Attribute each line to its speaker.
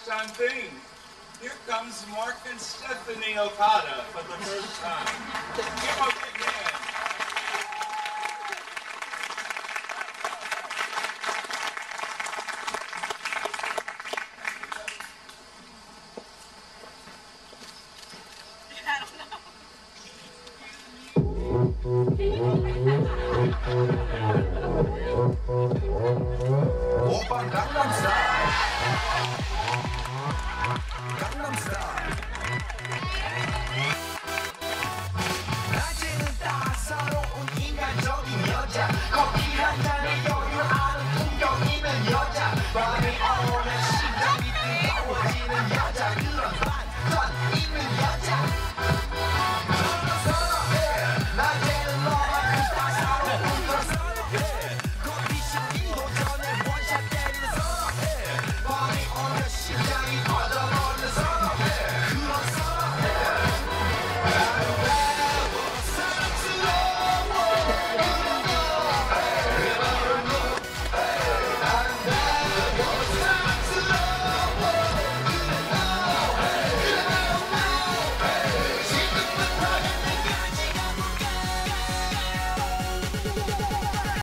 Speaker 1: first-time thing. Here comes Mark and Stephanie Okada for the first time. Give them a big hand.
Speaker 2: 오빤 강남스타일 강남스타일 낮에는 따사로운 인간적인 여자 커피 한 잔에 여유 아는 풍경 있는 여자 밤이 오는